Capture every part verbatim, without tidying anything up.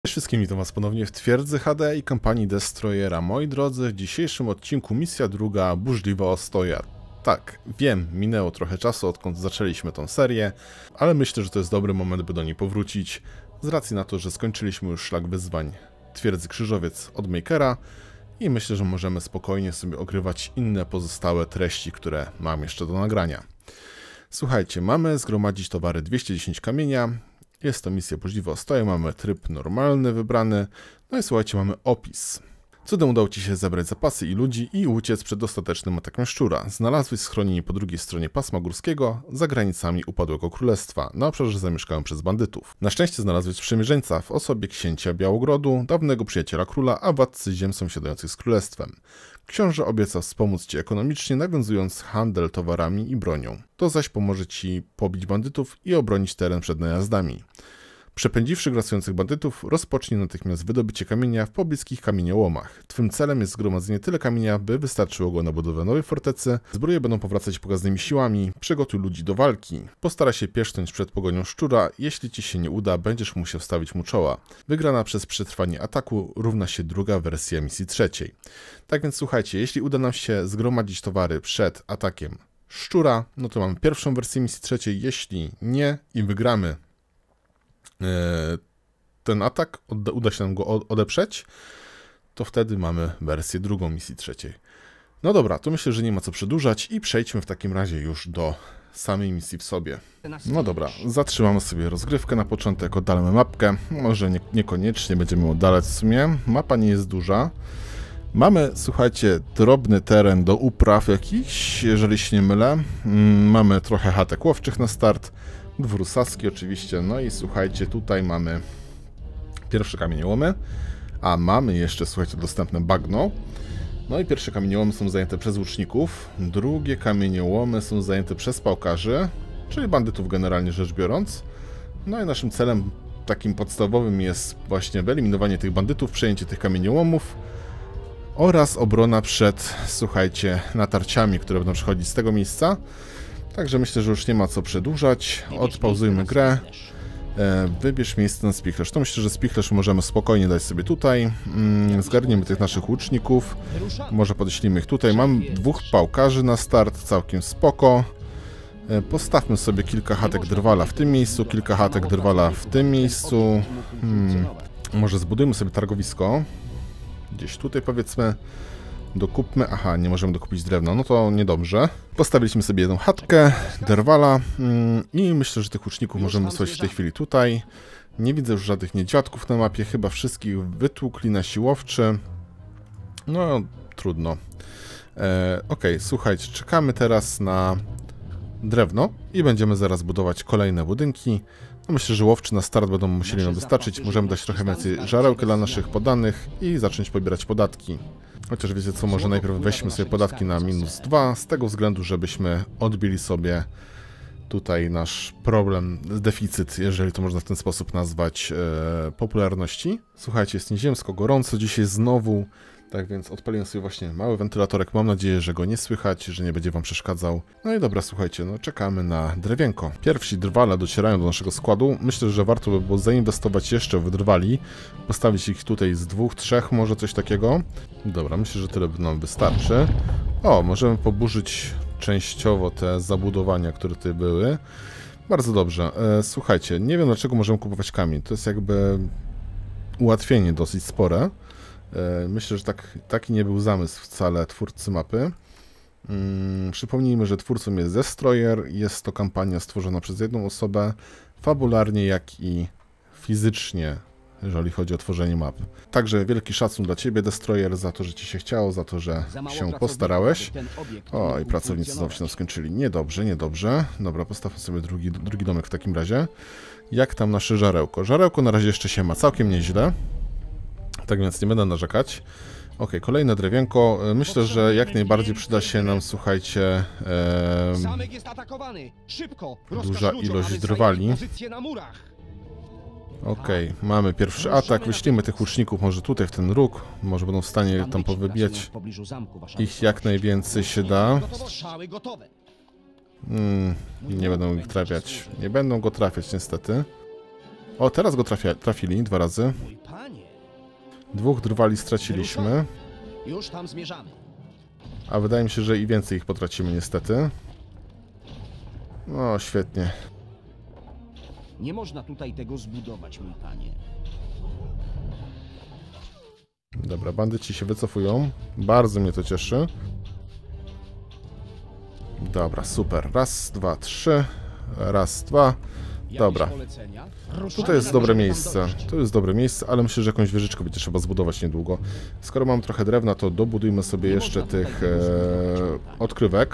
Cześć wszystkim, witam was ponownie w Twierdzy H D i kampanii Destroyera. Moi drodzy, w dzisiejszym odcinku misja druga, Burzliwa Ostoja. Tak, wiem, minęło trochę czasu, odkąd zaczęliśmy tą serię, ale myślę, że to jest dobry moment, by do niej powrócić, z racji na to, że skończyliśmy już szlak wyzwań Twierdzy Krzyżowiec od Makera i myślę, że możemy spokojnie sobie ogrywać inne pozostałe treści, które mam jeszcze do nagrania. Słuchajcie, mamy zgromadzić towary dwieście dziesięć kamienia. Jest to misja Burzliwa Ostoja, mamy tryb normalny wybrany, no i słuchajcie, mamy opis. Cudem udało Ci się zebrać zapasy i ludzi i uciec przed ostatecznym atakiem szczura. Znalazłeś schronienie po drugiej stronie pasma górskiego, za granicami upadłego królestwa, na obszarze zamieszkałym przez bandytów. Na szczęście znalazłeś sprzymierzeńca w osobie księcia Białogrodu, dawnego przyjaciela króla, a władcy ziem sąsiadujących z królestwem. Książę obiecał wspomóc Ci ekonomicznie, nawiązując handel towarami i bronią. To zaś pomoże Ci pobić bandytów i obronić teren przed najazdami. Przepędziwszy grasujących bandytów, rozpocznij natychmiast wydobycie kamienia w pobliskich kamieniołomach. Twym celem jest zgromadzenie tyle kamienia, by wystarczyło go na budowę nowej fortecy. Zbroje będą powracać pokaźnymi siłami. Przygotuj ludzi do walki. Postaraj się pieszcząć przed pogonią szczura. Jeśli Ci się nie uda, będziesz musiał stawić mu czoła. Wygrana przez przetrwanie ataku równa się druga wersja misji trzeciej. Tak więc słuchajcie, jeśli uda nam się zgromadzić towary przed atakiem szczura, no to mamy pierwszą wersję misji trzeciej. Jeśli nie i wygramy ten atak, uda się nam go odeprzeć, to wtedy mamy wersję drugą misji trzeciej. No dobra, to myślę, że nie ma co przedłużać i przejdźmy w takim razie już do samej misji w sobie. No dobra, zatrzymamy sobie rozgrywkę na początek, oddalamy mapkę, może nie, niekoniecznie będziemy oddalać w sumie, mapa nie jest duża. Mamy, słuchajcie, drobny teren do upraw jakichś, jeżeli się nie mylę. Mamy trochę chatek łowczych na start, dwór saski oczywiście, no i słuchajcie, tutaj mamy pierwsze kamieniołomy, a mamy jeszcze, słuchajcie, dostępne bagno. No i pierwsze kamieniołomy są zajęte przez łuczników, drugie kamieniołomy są zajęte przez pałkarzy, czyli bandytów generalnie rzecz biorąc. No i naszym celem takim podstawowym jest właśnie wyeliminowanie tych bandytów, przejęcie tych kamieniołomów oraz obrona przed, słuchajcie, natarciami, które będą przychodzić z tego miejsca. Także myślę, że już nie ma co przedłużać. Odpauzujmy grę. Wybierz miejsce na spichlerz. To myślę, że spichlerz możemy spokojnie dać sobie tutaj. Zgarniemy tych naszych łuczników. Może podeślimy ich tutaj. Mam dwóch pałkarzy na start, całkiem spoko. Postawmy sobie kilka chatek drwala w tym miejscu, kilka chatek drwala w tym miejscu. Hmm. Może zbudujmy sobie targowisko. Gdzieś tutaj powiedzmy. Dokupmy, aha, nie możemy dokupić drewna, no to niedobrze. Postawiliśmy sobie jedną chatkę, drwala mm, i myślę, że tych łuczników możemy wysłać w tej chwili tutaj. Nie widzę już żadnych niedźwiadków na mapie, chyba wszystkich wytłukli na siłowczy. No, trudno. E, ok, słuchajcie, czekamy teraz na drewno i będziemy zaraz budować kolejne budynki. No myślę, że łowczy na start będą musieli nam wystarczyć. Możemy dać trochę więcej żarełki dla naszych poddanych i zacząć pobierać podatki. Chociaż wiecie co, może najpierw weźmy sobie podatki na minus dwa, z tego względu, żebyśmy odbili sobie tutaj nasz problem, deficyt, jeżeli to można w ten sposób nazwać, e, popularności. Słuchajcie, jest nieziemsko gorąco dzisiaj znowu, tak więc odpaliłem sobie właśnie mały wentylatorek, mam nadzieję, że go nie słychać, że nie będzie wam przeszkadzał. No i dobra, słuchajcie, no czekamy na drewienko. Pierwsi drwale docierają do naszego składu, myślę, że warto by było zainwestować jeszcze w drwali, postawić ich tutaj z dwóch, trzech, może coś takiego. Dobra, myślę, że tyle nam wystarczy. O, możemy poburzyć częściowo te zabudowania, które tutaj były. Bardzo dobrze. E, słuchajcie, nie wiem dlaczego możemy kupować kamień, to jest jakby ułatwienie dosyć spore. Myślę, że tak, taki nie był zamysł wcale twórcy mapy. Hmm, przypomnijmy, że twórcą jest Destroyer. Jest to kampania stworzona przez jedną osobę, fabularnie jak i fizycznie, jeżeli chodzi o tworzenie map. Także wielki szacun dla Ciebie, Destroyer, za to, że Ci się chciało, za to, że się postarałeś. O, i pracownicy znowu się nam skończyli. Niedobrze, niedobrze. Dobra, postawmy sobie drugi, drugi domek w takim razie. Jak tam nasze żarełko? Żarełko na razie jeszcze się ma całkiem nieźle. Tak więc nie będę narzekać. Ok, kolejne drewienko. Myślę, że jak najbardziej przyda się nam, słuchajcie, e, duża ilość drwali. Ok, mamy pierwszy atak. Wyślijmy tych łuczników może tutaj w ten róg. Może będą w stanie tam powybijać ich jak najwięcej się da. Hmm, nie będą ich trafiać. Nie będą go trafiać niestety. O, teraz go trafia, trafili dwa razy. Mój panie, Dwóch drwali straciliśmy. już tam zmierzamy. A wydaje mi się, że i więcej ich potracimy niestety. No, świetnie. Nie można tutaj tego zbudować, mój panie. Dobra, bandyci się wycofują. Bardzo mnie to cieszy. Dobra, super. Raz, dwa, trzy. Raz, dwa. Dobra. Tutaj jest dobre miejsce. To jest dobre miejsce, ale myślę, że jakąś wieżyczkę będzie trzeba zbudować niedługo. Skoro mam trochę drewna, to dobudujmy sobie jeszcze tych e, odkrywek.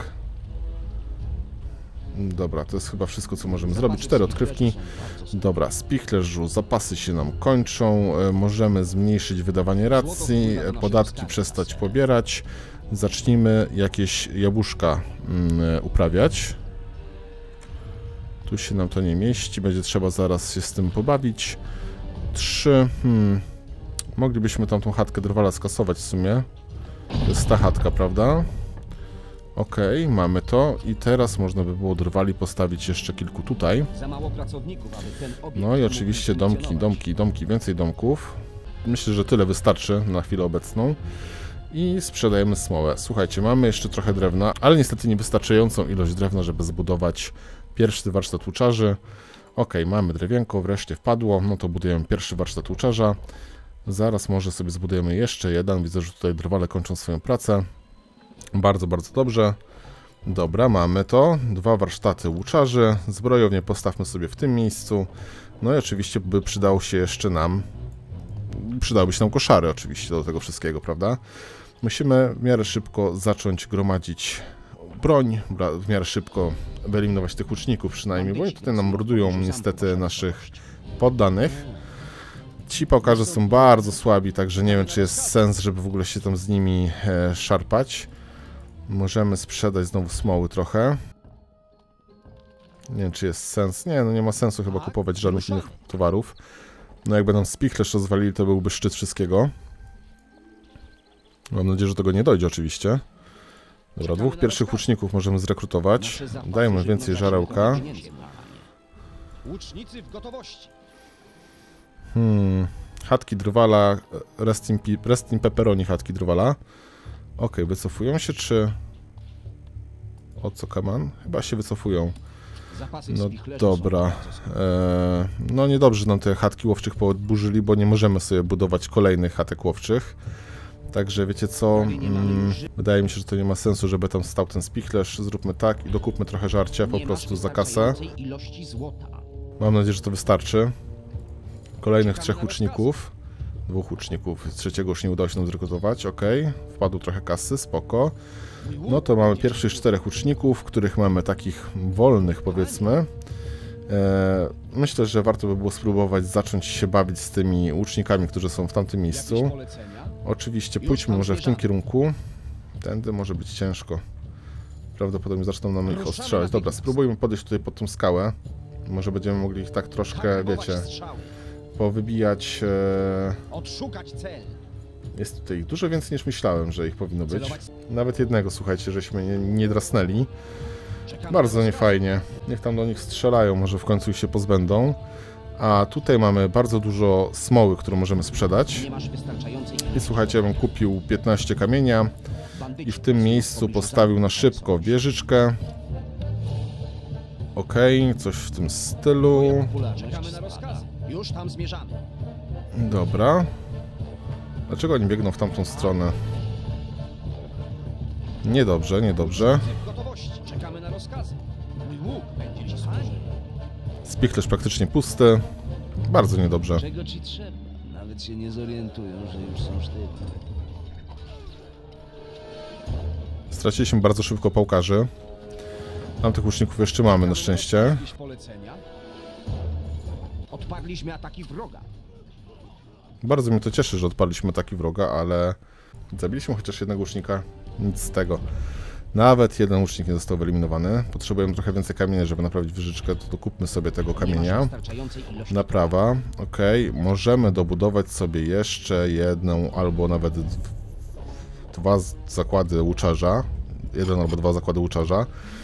Dobra, to jest chyba wszystko, co możemy zrobić. Cztery odkrywki. Dobra, spichlerzu, zapasy się nam kończą. E, możemy zmniejszyć wydawanie racji, e, podatki przestać pobierać. Zacznijmy jakieś jabłuszka mm, uprawiać. Tu się nam to nie mieści, będzie trzeba zaraz się z tym pobawić. Trzy. Hmm. Moglibyśmy tam tą chatkę drwala skasować w sumie. To jest ta chatka, prawda? Okej, okay, mamy to. I teraz można by było drwali postawić jeszcze kilku tutaj. No i oczywiście domki, domki, domki, więcej domków. Myślę, że tyle wystarczy na chwilę obecną. I sprzedajemy smołę. Słuchajcie, mamy jeszcze trochę drewna, ale niestety niewystarczającą ilość drewna, żeby zbudować pierwszy warsztat łuczarzy. Ok, mamy drewienko, wreszcie wpadło. No to budujemy pierwszy warsztat łuczarza. Zaraz może sobie zbudujemy jeszcze jeden. Widzę, że tutaj drwale kończą swoją pracę. Bardzo, bardzo dobrze. Dobra, mamy to. Dwa warsztaty łuczarzy. Zbrojownię postawmy sobie w tym miejscu. No i oczywiście by przydało się jeszcze nam... Przydałyby się nam koszary oczywiście do tego wszystkiego, prawda? Musimy w miarę szybko zacząć gromadzić broń, w miarę szybko wyeliminować tych łuczników przynajmniej, bo oni tutaj nam mordują niestety naszych poddanych. Ci pałkarze są bardzo słabi, także nie wiem, czy jest sens, żeby w ogóle się tam z nimi e, szarpać. Możemy sprzedać znowu smoły trochę. Nie wiem, czy jest sens. Nie, no nie ma sensu chyba kupować żadnych innych towarów. No jakby nam spichlerz rozwalili, to byłby szczyt wszystkiego. Mam nadzieję, że tego nie dojdzie oczywiście. Dobra, dwóch pierwszych łuczników możemy zrekrutować. Dajmy więcej żarełka. Łucznicy w gotowości. Hmm. Chatki drwala. Rest in, rest in pepperoni chatki drwala. Ok, wycofują się, czy... O co, kaman? Chyba się wycofują. No dobra. Eee, no niedobrze nam te chatki łowczych podburzyli, bo nie możemy sobie budować kolejnych chatek łowczych. Także wiecie co, mm, wydaje mi się, że to nie ma sensu, żeby tam stał ten spichlerz. Zróbmy tak i dokupmy trochę żarcia po prostu za kasę. Mam nadzieję, że to wystarczy. Kolejnych trzech łuczników. Dwóch łuczników. Trzeciego już nie udało się nam zrekrutować. Ok, wpadł trochę kasy, spoko. No to mamy pierwszych czterech łuczników, których mamy takich wolnych, powiedzmy. Eee, myślę, że warto by było spróbować zacząć się bawić z tymi łucznikami, którzy są w tamtym miejscu. Oczywiście pójdźmy może w tym kierunku. Tędy może być ciężko. Prawdopodobnie zaczną nam ich ostrzelać. Dobra, spróbujmy podejść tutaj pod tą skałę. Może będziemy mogli ich tak troszkę, wiecie, powybijać. E... Odszukać cel. Jest tutaj ich dużo więcej niż myślałem, że ich powinno być. Nawet jednego, słuchajcie, żeśmy nie, nie drasnęli. Bardzo niefajnie. Niech tam do nich strzelają, może w końcu ich się pozbędą. A tutaj mamy bardzo dużo smoły, którą możemy sprzedać. I słuchajcie, ja bym kupił piętnaście kamienia i w tym miejscu postawił na szybko wieżyczkę. Okej, okay, coś w tym stylu. Już tam zmierzamy. Dobra. Dlaczego oni biegną w tamtą stronę? Niedobrze, niedobrze. Czekamy na rozkazy. Mój łuk będzie ci spichlerz praktycznie pusty. Bardzo niedobrze. Czego ci trzeba? Nawet się nie zorientują, że już są sztywne. Straciliśmy bardzo szybko pałkarzy. Tam tych łuczników jeszcze mamy na szczęście. Odparliśmy ataki wroga. Bardzo mnie to cieszy, że odparliśmy ataki wroga, ale zabiliśmy chociaż jednego łucznika. Nic z tego. Nawet jeden łucznik nie został wyeliminowany. Potrzebujemy trochę więcej kamienia, żeby naprawić wieżyczkę, to dokupmy sobie tego kamienia. Naprawa. Ok, możemy dobudować sobie jeszcze jedną albo nawet dwa zakłady łuczarza. Jeden albo dwa zakłady łuczarza.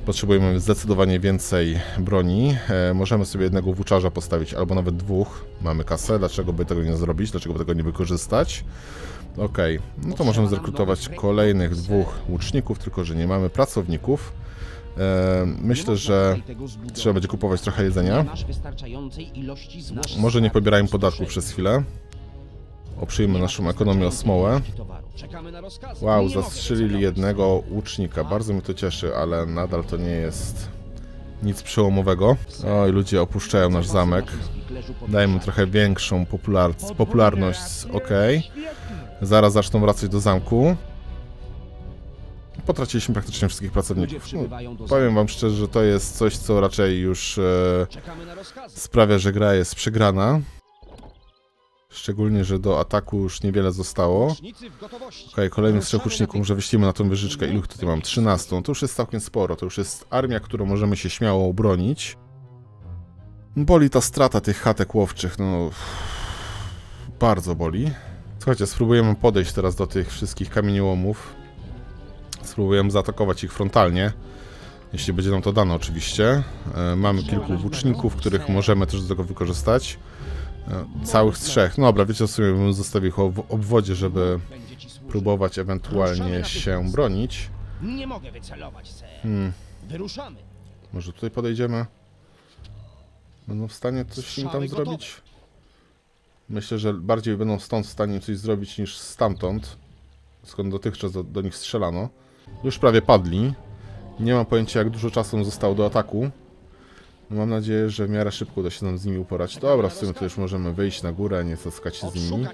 Potrzebujemy zdecydowanie więcej broni. E, możemy sobie jednego włóczarza postawić, albo nawet dwóch. Mamy kasę, dlaczego by tego nie zrobić, dlaczego by tego nie wykorzystać. Okej, no to możemy zrekrutować kolejnych dwóch łuczników, tylko że nie mamy pracowników. E, myślę, że trzeba będzie kupować trochę jedzenia. Może nie pobierajmy podatków przez chwilę. Oprzyjmy naszą ekonomię o smołę. Wow, zastrzelili jednego łucznika. Bardzo mnie to cieszy, ale nadal to nie jest nic przełomowego. Oj, ludzie opuszczają nasz zamek. Dajmy trochę większą popular popularność. Okej. Zaraz zaczną wracać do zamku. Potraciliśmy praktycznie wszystkich pracowników. No, powiem wam szczerze, że to jest coś, co raczej już e, sprawia, że gra jest przegrana. Szczególnie, że do ataku już niewiele zostało. Okej, okay, kolejnych trzech łuczników może wyślimy na tą wieżyczkę. Ilu tutaj mam? trzynaście. To już jest całkiem sporo. To już jest armia, którą możemy się śmiało obronić. Boli ta strata tych chatek łowczych. No, bardzo boli. Słuchajcie, spróbujemy podejść teraz do tych wszystkich kamieniołomów. Spróbujemy zaatakować ich frontalnie. Jeśli będzie nam to dane oczywiście. E, mamy kilku włóczników, których możemy też do tego wykorzystać. E, całych trzech. No dobra, wiecie, w sumie bym zostawił ich w obwodzie, żeby próbować ewentualnie się bronić. Nie mogę wycelować, ser. Hmm. Wyruszamy. Może tutaj podejdziemy? Będą w stanie coś im tam zrobić? Myślę, że bardziej będą stąd w stanie coś zrobić niż stamtąd. Skąd dotychczas do, do nich strzelano. Już prawie padli. Nie mam pojęcia, jak dużo czasu zostało do ataku. No, mam nadzieję, że w miarę szybko uda się nam z nimi uporać. Dobra, w sumie to już możemy wyjść na górę, nie spotkać się z nimi.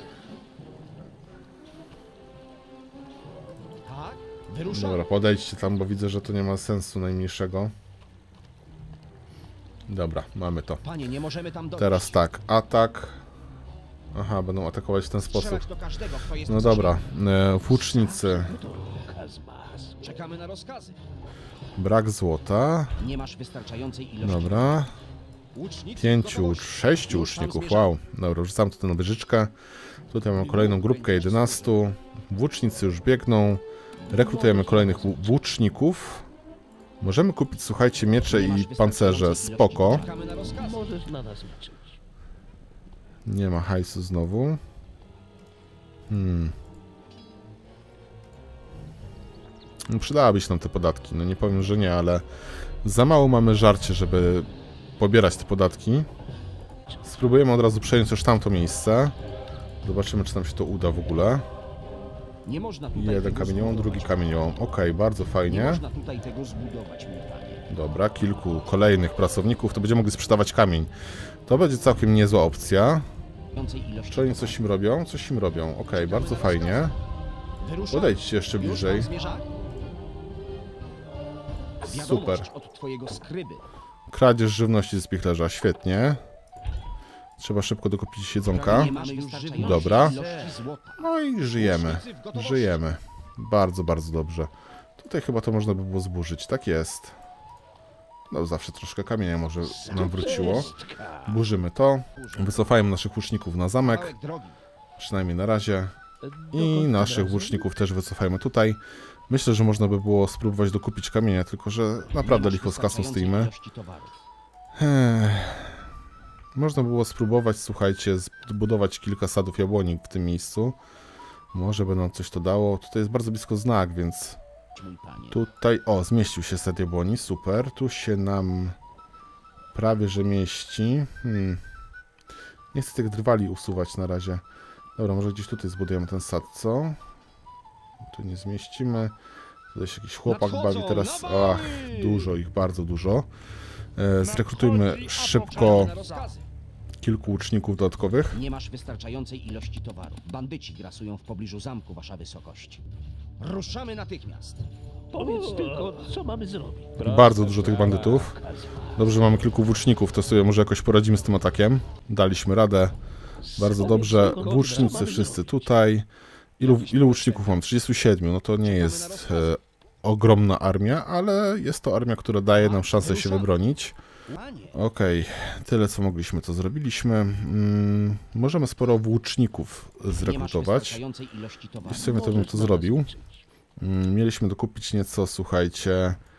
Dobra, podejdźcie tam, bo widzę, że to nie ma sensu najmniejszego. Dobra, mamy to. Teraz tak, atak. Aha, będą atakować w ten sposób. No dobra, e, włócznicy. Czekamy na rozkazy. Brak złota. Nie masz wystarczającej ilości. Dobra. Pięciu, sześciu łuczników, wow. Dobra, rzucam tutaj na wieżyczkę. Tutaj mam kolejną grupkę jedenastu. Włócznicy już biegną. Rekrutujemy kolejnych włóczników. Możemy kupić, słuchajcie, miecze i pancerze. Spoko. Nie ma hajsu znowu. Hmm. No, przydałyby się nam te podatki. No nie powiem, że nie, ale za mało mamy żarcie, żeby pobierać te podatki. Spróbujemy od razu przejąć już tamto miejsce. Zobaczymy, czy nam się to uda w ogóle. Nie można tutaj Jeden kamieniołom, drugi kamieniołom. Okej, okay, bardzo fajnie. Nie można tutaj tego zbudować, mój panie. Dobra, kilku kolejnych pracowników, to będziemy mogli sprzedawać kamień. To będzie całkiem niezła opcja. Czy oni coś im robią? Coś im robią. Okej, okay, bardzo fajnie. Podejdźcie jeszcze bliżej. Super. Kradzież żywności z spichlerza, świetnie. Trzeba szybko dokupić jedzonka. Dobra. No i żyjemy. Żyjemy. Bardzo, bardzo dobrze. Tutaj chyba to można by było zburzyć. Tak jest. No zawsze troszkę kamienia może nam wróciło. Burzymy to. Wycofajmy naszych łuczników na zamek. Przynajmniej na razie. I naszych włóczników też wycofajmy tutaj. Myślę, że można by było spróbować dokupić kamienia, tylko że naprawdę licho z kasą stoimy. Ech. Można było spróbować, słuchajcie, zbudować kilka sadów jabłoni w tym miejscu. Może by nam coś to dało. Tutaj jest bardzo blisko znak, więc... Tutaj... O, zmieścił się sad jabłoni, super. Tu się nam prawie że mieści. Hmm. Nie chcę tych drwali usuwać na razie. Dobra, może gdzieś tutaj zbudujemy ten sad, co? Tu nie zmieścimy. Tutaj się jakiś chłopak bawi teraz. Ach, dużo ich, bardzo dużo. E, zrekrutujmy szybko kilku łuczników dodatkowych. Nie masz wystarczającej ilości towaru. Bandyci grasują w pobliżu zamku, wasza wysokość. Ruszamy natychmiast. Powiedz tylko, co mamy zrobić. Bardzo dużo tych bandytów. Dobrze, mamy kilku włóczników, to sobie może jakoś poradzimy z tym atakiem. Daliśmy radę. Bardzo dobrze. Włócznicy wszyscy tutaj. Ilu, ilu łuczników mam? trzydziestu siedmiu. No to nie jest e, ogromna armia, ale jest to armia, która daje nam szansę się wybronić. Okej, okay. Tyle co mogliśmy, to zrobiliśmy. Mm, możemy sporo włóczników zrekrutować. I w sumie to bym to zrobił. Mm, mieliśmy dokupić nieco, słuchajcie,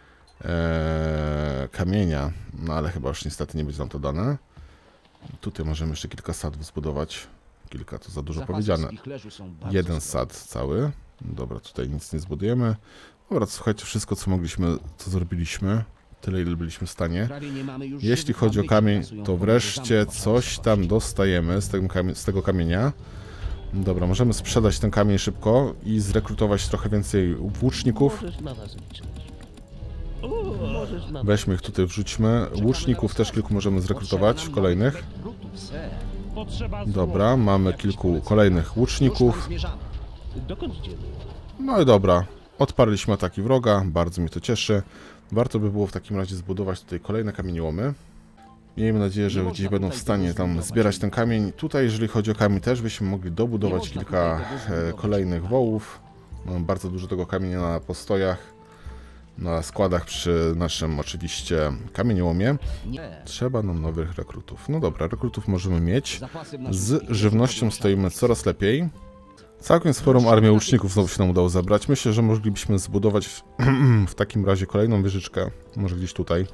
e, kamienia, no ale chyba już niestety nie będzie nam to dane. Tutaj możemy jeszcze kilka sadów zbudować. Kilka to za dużo Zapasy powiedziane. spichlerzu są bardzo Jeden strogie. sad cały. Dobra, tutaj nic nie zbudujemy. Dobra, to słuchajcie, wszystko co mogliśmy, co zrobiliśmy. Tyle, ile byliśmy w stanie. Prawie nie mamy już Jeśli żywych chodzi o bandyci, kamień, grasują to w pobliżu wreszcie zamku wasza coś wysokość. tam dostajemy z tego, kamie z tego kamienia. Dobra, możemy sprzedać ten kamień szybko i zrekrutować trochę więcej włóczników. Możesz na nas liczyć. O, możesz na nas Weźmy ich tutaj, wrzućmy. Łuczników też kilku możemy zrekrutować, Potrzeba nam kolejnych. nowych rekrutów, ser. Dobra, mamy kilku kolejnych Już tam łuczników. zmierzamy. Dokąd idziemy? No i dobra, odparliśmy ataki wroga, bardzo mnie to cieszy. Warto by było w takim razie zbudować tutaj kolejne kamieniołomy. Miejmy nadzieję, że gdzieś będą w stanie tam zbierać ten kamień. Tutaj, jeżeli chodzi o kamień, też byśmy mogli dobudować kilka e, kolejnych wołów. Mamy bardzo dużo tego kamienia na postojach, na składach przy naszym oczywiście kamieniołomie. Nie. Trzeba nam nowych rekrutów. No dobra, rekrutów możemy mieć. Zapasy w naszym Z spichlerzu żywnością powiększają stoimy się. coraz lepiej. Całkiem sporą armię łuczników znowu się nam udało zabrać. Myślę, że moglibyśmy zbudować w, w takim razie kolejną wieżyczkę. Może gdzieś tutaj.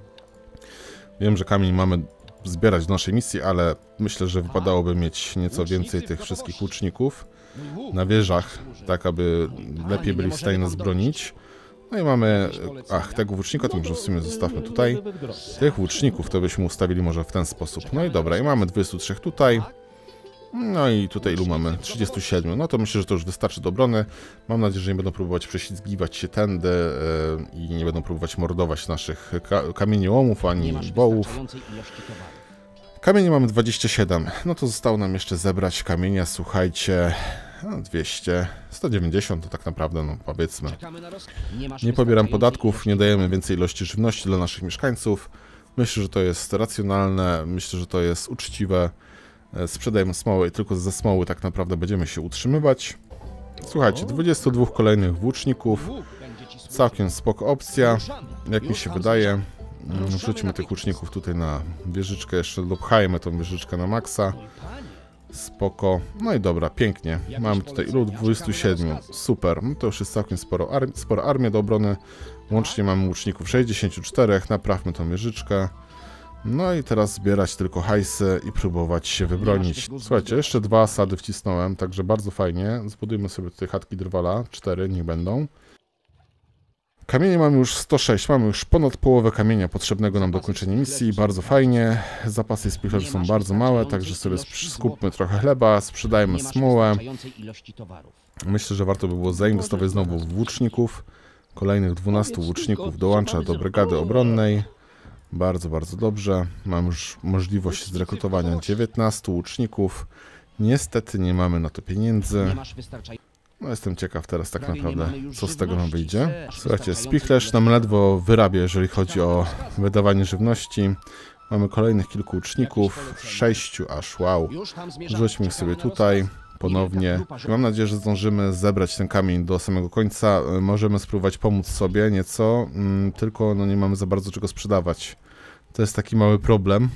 Wiem, że kamień mamy zbierać do naszej misji, ale myślę, że wypadałoby mieć nieco więcej tych wszystkich łuczników Mój łuk na wieżach, służy. tak aby lepiej byli w stanie nas bronić. No i mamy... Ach, tego łucznika to może w sumie zostawmy tutaj. Tych łuczników to byśmy ustawili może w ten sposób. No i dobra, i mamy dwudziestu trzech tutaj. No i tutaj ilu mamy? trzydziestu siedmiu. No to myślę, że to już wystarczy do obrony. Mam nadzieję, że nie będą próbować prześlizgiwać się tędy yy, i nie będą próbować mordować naszych ka kamieniołomów Nie ani masz wołów. wystarczającej ilości towarów. Kamieni mamy dwadzieścia siedem. No to zostało nam jeszcze zebrać kamienia, słuchajcie, no dwieście, sto dziewięćdziesiąt to tak naprawdę, no powiedzmy. Czekamy na roz... Nie, masz Nie pobieram wystarczającej podatków, ilości nie dajemy towarów. więcej ilości żywności dla naszych mieszkańców. Myślę, że to jest racjonalne, myślę, że to jest uczciwe. Sprzedajemy smołę i tylko ze smoły tak naprawdę będziemy się utrzymywać. Słuchajcie, dwudziestu dwóch kolejnych włóczników. Łuk będzie ci służył. Całkiem spoko opcja, Ruszamy. jak mi Już się tam wydaje. zmierzamy. Mm, Ruszamy Wrzućmy tych natychmiast. łuczników tutaj na wieżyczkę, jeszcze dopchajmy tą wieżyczkę na maksa. Mój panie. Spoko. No i dobra, pięknie. Mamy tutaj ilu? dwudziestu siedmiu. Super. No to już jest całkiem sporo ar spora armia do obrony. Łącznie mamy łuczników sześćdziesięciu czterech. Naprawmy tą wieżyczkę. No i teraz zbierać tylko hajsy i próbować się wybronić. Słuchajcie, jeszcze dwa sady wcisnąłem, także bardzo fajnie. Zbudujmy sobie tutaj chatki drwala. Cztery, niech będą. Kamienie mamy już sto sześć, mamy już ponad połowę kamienia potrzebnego nam do kończenia misji, bardzo fajnie. Zapasy spichlerzy są bardzo małe, także sobie skupmy trochę chleba, sprzedajmy Nie masz smołę. wystarczającej ilości towarów. Myślę, że warto by było zainwestować znowu w łuczników. Kolejnych dwunastu łuczników dołącza do brygady obronnej. Bardzo, bardzo dobrze. Mam już możliwość zrekrutowania dziewiętnastu łuczników. Niestety nie mamy na to pieniędzy. Nie masz wystarczającej. No jestem ciekaw teraz tak Prawie nie naprawdę, mamy już co z tego nam żywności, wyjdzie. ser. Słuchajcie, Wystarczającej spichlerz nam ilości ledwo wyrabia, jeżeli chodzi o wydawanie żywności. Mamy kolejnych kilku łuczników, sześciu aż, wow. Już tam zmierzamy. Rzućmy ich Czekamy sobie na tutaj rozkaz. ponownie. Niewielka grupa żołnierzy. Mam nadzieję, że zdążymy zebrać ten kamień do samego końca. Możemy spróbować pomóc sobie nieco, mm, tylko no nie mamy za bardzo czego sprzedawać. To jest taki mały problem.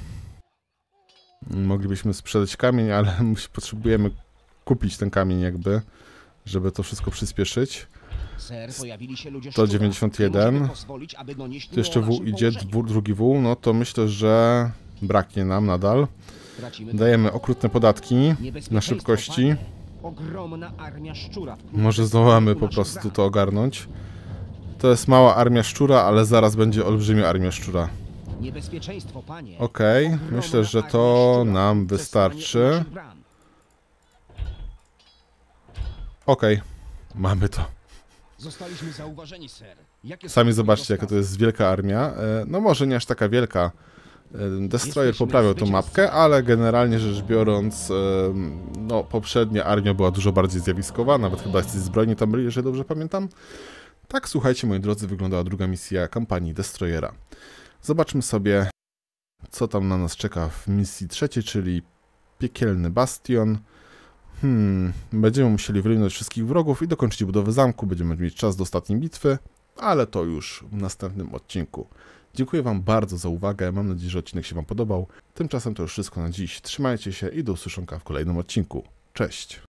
Moglibyśmy sprzedać kamień, ale potrzebujemy kupić ten kamień jakby, żeby to wszystko przyspieszyć. Ser, pojawili się ludzie sto szczura. dziewięćdziesiąt Nie jeden. możemy pozwolić, aby donieśli Tu jeszcze o W naszym idzie, położeniu. dwu, drugi W, no to myślę, że braknie nam nadal. Tracimy Dajemy okrutne podatki na niebezpieczeństwo, szybkości. panie. Ogromna armia szczura. wkrótce Może wstąpi zdołamy ku po naszym prostu bramom. to ogarnąć. To jest mała armia szczura, ale zaraz będzie olbrzymia armia szczura. Niebezpieczeństwo, panie. Okej, Ogromna myślę, że armia to szczura nam wkrótce wystarczy. stanie u naszych bram. Okej, mamy to. Zostaliśmy zauważeni, ser. Jakie są Sami twoje zobaczcie, jaka to rozkazy? jest wielka armia. E, No może nie aż taka wielka. E, Destroyer Jesteśmy poprawiał tą zwycięzcami. mapkę, ale generalnie rzecz biorąc, e, no poprzednia armia była dużo bardziej zjawiskowa, nawet chyba jacyś zbrojni tam byli, jeżeli dobrze pamiętam. Tak, słuchajcie, moi drodzy, wyglądała druga misja kampanii Destroyera. Zobaczmy sobie, co tam na nas czeka w misji trzeciej, czyli Piekielny Bastion. Hmm, będziemy musieli wyeliminować wszystkich wrogów i dokończyć budowę zamku. Będziemy mieć czas do ostatniej bitwy, ale to już w następnym odcinku. Dziękuję Wam bardzo za uwagę. Mam nadzieję, że odcinek się Wam podobał. Tymczasem to już wszystko na dziś. Trzymajcie się i do usłyszonka w kolejnym odcinku. Cześć!